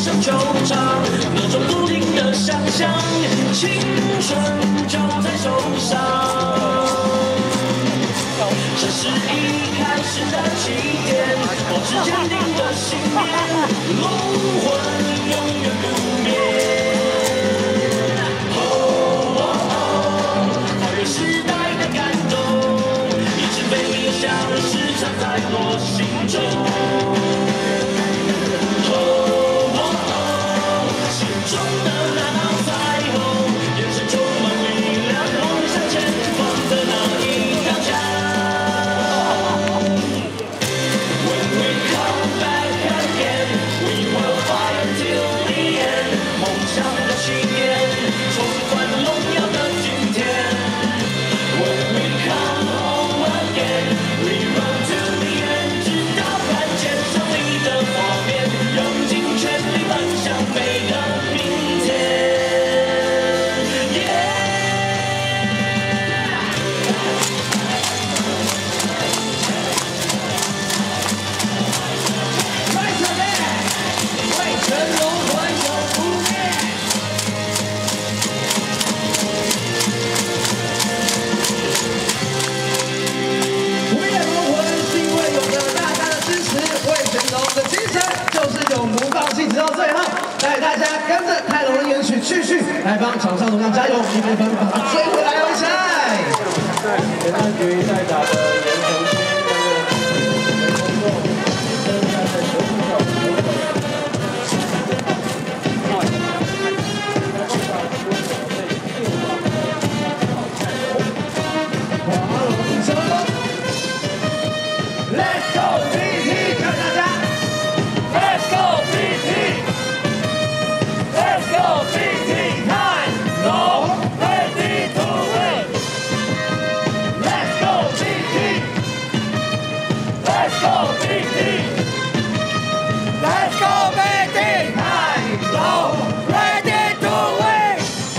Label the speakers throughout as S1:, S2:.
S1: 上球场，那种不停的想象，青春就在手上。这是一开始的起点，保持坚定的信念，龙魂永远不灭。跨越时代的感动，一直被铭下的时常在我心中。心中的那道彩虹，眼神充满力量，梦想前方的那一条江。When we come back again, we will fight till the end。梦想的起点，重返荣耀的今天。When we come home again, we run to the end， 直到看见胜利的画面，用尽全力奔向每个明天。
S2: 直到最后，带大家跟着泰隆的演曲继续来帮场上龙将加油，一分分把它追回来哦，一起来！
S3: 对，前半局在打的严重区工作，现在在球场上。Let's go PT， 看大家 ，Let's go PT。Let's go, PT! 9, no, ready to win! Let's go, PT! Let's go, PT! Let's go, PT! 9, no, ready to win!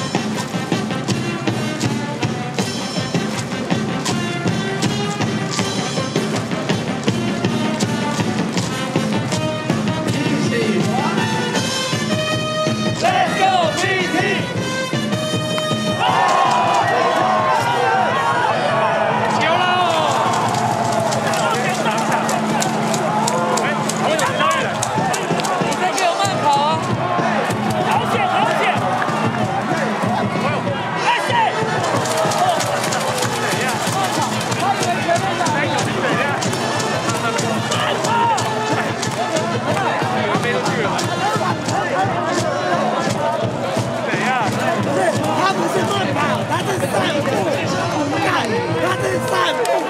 S3: 一起玩！ Let's go, PT! 球喽！你再给我慢跑啊！好险，好险！来谁？他以为前面打。慢跑！飞出去了。 他不是慢跑，他是散步，干，他是散步。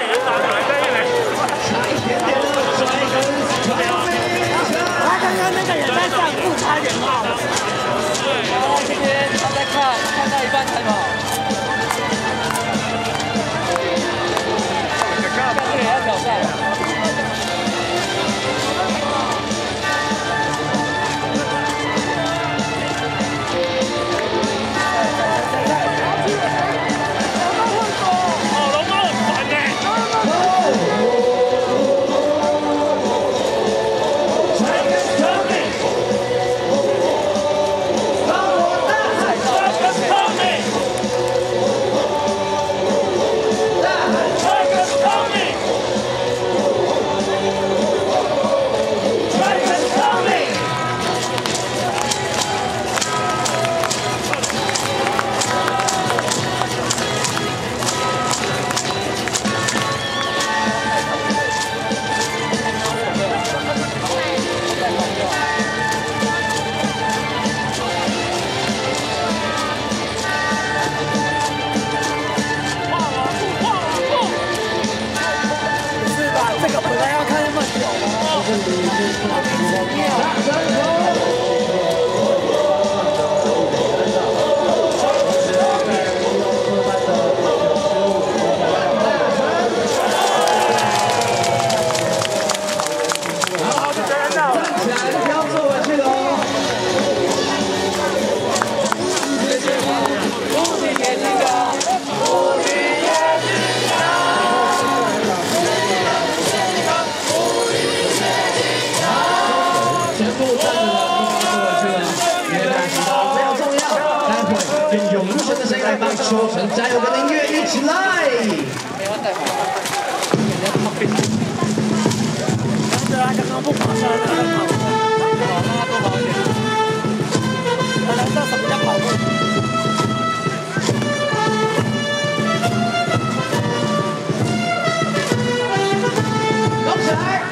S3: 差一点点的摔跟他刚刚那个也在散步，差点跑。然后今天他在看到一半才跑。下次也要挑战。 前部站的人。
S2: 秋成加油，跟音乐一起来！
S3: 没有带好，他刚刚不跑下来，他在跑，让他多跑一点。他知道什么叫跑步。
S2: 动起来！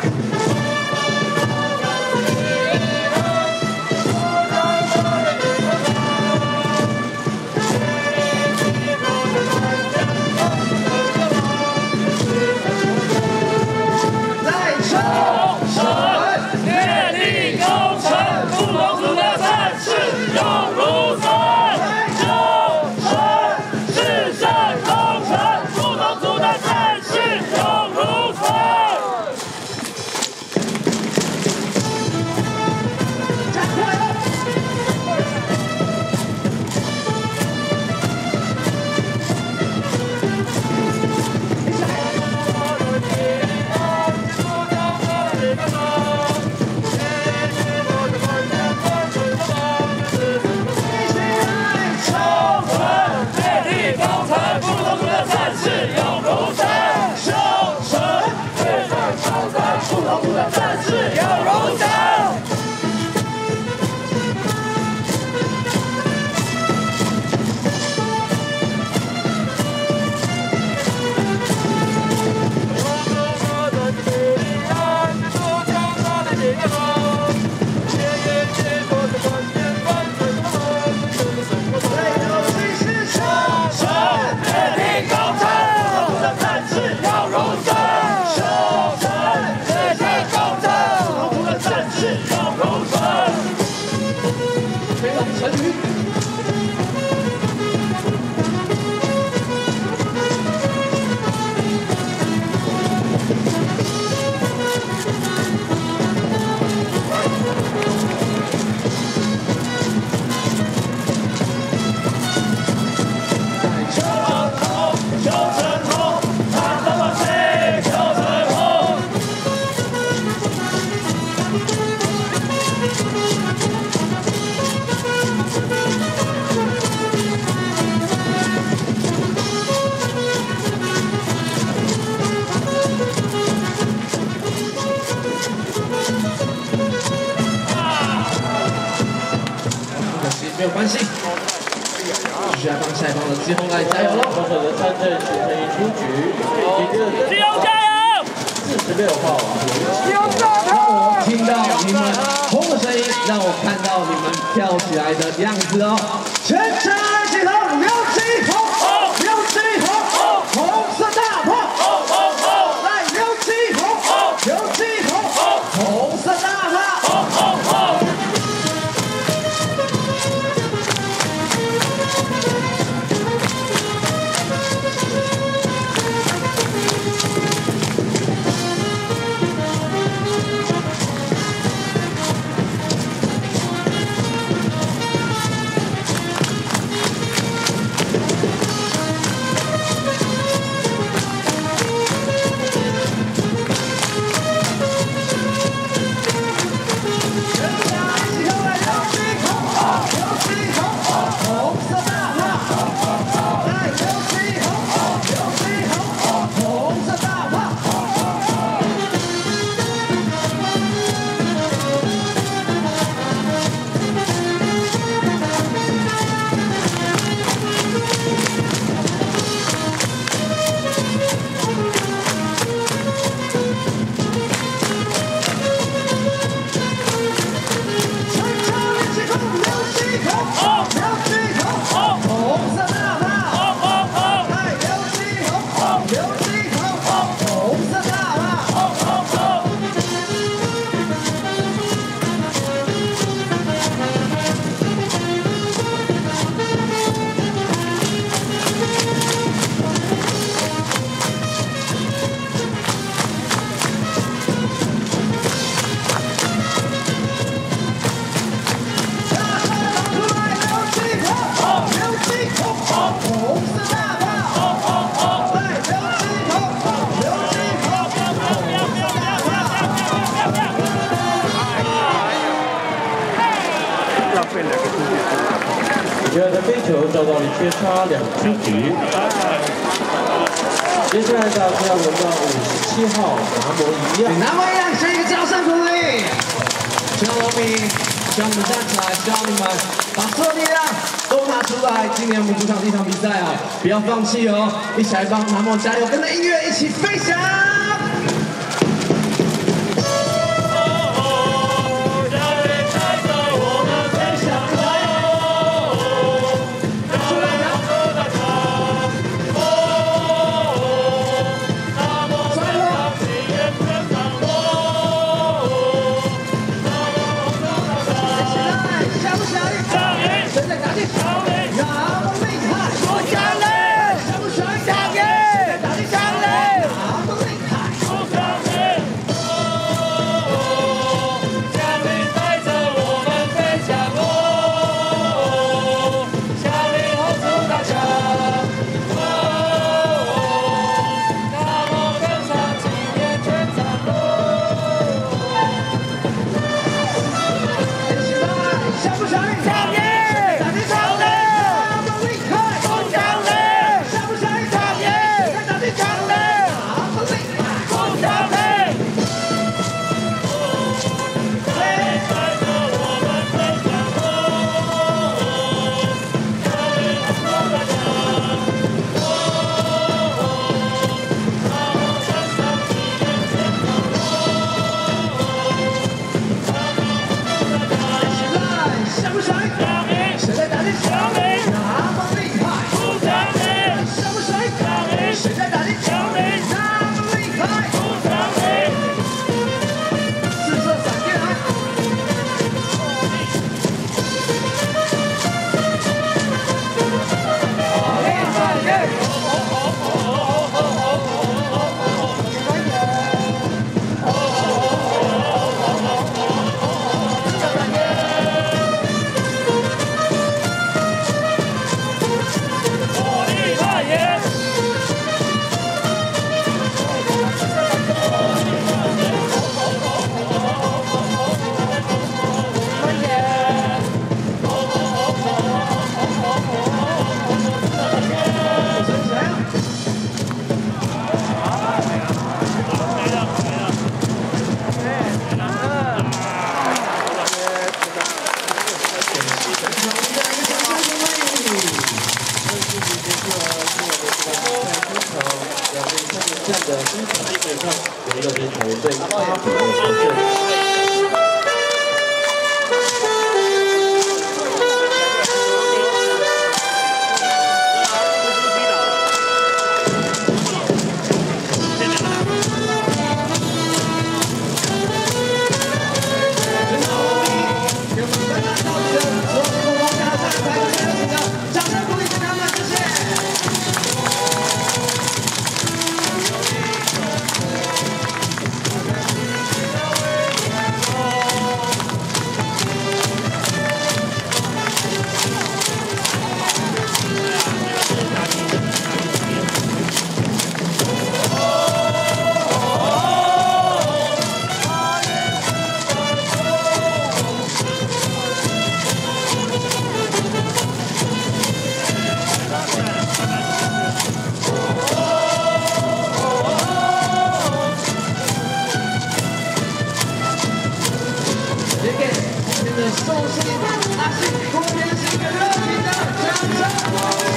S2: 没有关系，继续来帮下一方的季红来加油喽！
S4: 我们的参队形成一出局，
S3: 季红加油
S4: ！46号啊，
S3: 季红加油！
S2: 让我听到你们轰的声音，让我看到你们跳起来的样子哦！全场起头，刘季红，刘季红，红色大炮，来刘季红，刘季红，红色大炮。
S5: 浪费2个出去。
S4: 第二的飞球遭到了缺差2出局。接下来的是要轮到57号拿摩一样。
S2: 拿摩一样，是一个掌声鼓励。希望农民，希望你们站起来，希望你们把所有力量都拿出来。今年我们主场这场比赛啊，不要放弃哦，一起来帮拿摩加油，跟着音乐一起飞翔。
S4: 战的第一场基本上有一个对球队8比2的获胜。
S2: 送上阿信公平性的热情的掌声！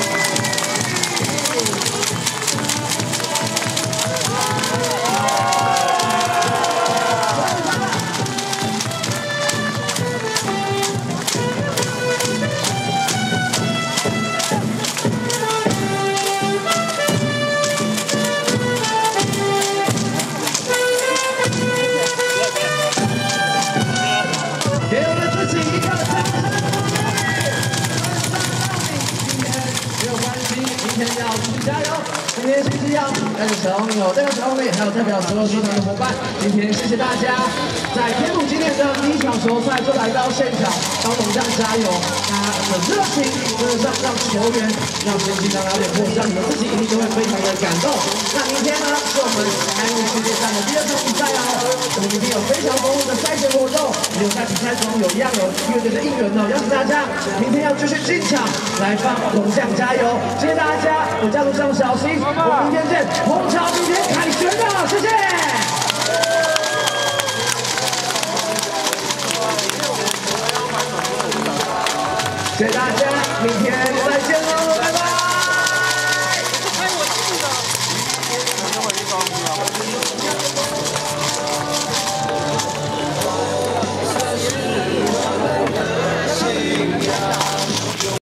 S2: 给我们自己一个掌声！没有关系，明天要继续加油。今天星期一，带着小朋友，带着小妹，还有代表所有社团的伙伴，今天谢谢大家。 在天母今年的第一场球赛就来到现场帮龙将加油，他的热情真的让球员、让先进、让教练或让你们自己一定都会非常的感动。那明天呢是我们安陆世界赛的第2场比赛哦，我们明天有非常丰富的赛前活动，有在比赛中有乐队的应援哦，邀请大家明天要继续进场来帮龙将加油。谢谢大家，我叫陆上小新，我们明天见，红桥明天凯旋的，谢谢。谢谢大家，明天。